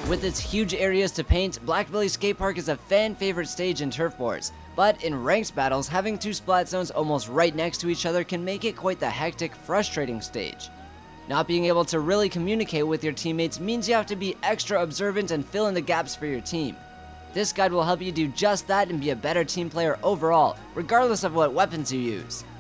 With its huge areas to paint, Black Billy Skate Park is a fan-favorite stage in turf wars, but in ranked battles, having two splat zones almost right next to each other can make it quite the hectic, frustrating stage. Not being able to really communicate with your teammates means you have to be extra observant and fill in the gaps for your team. This guide will help you do just that and be a better team player overall, regardless of what weapons you use.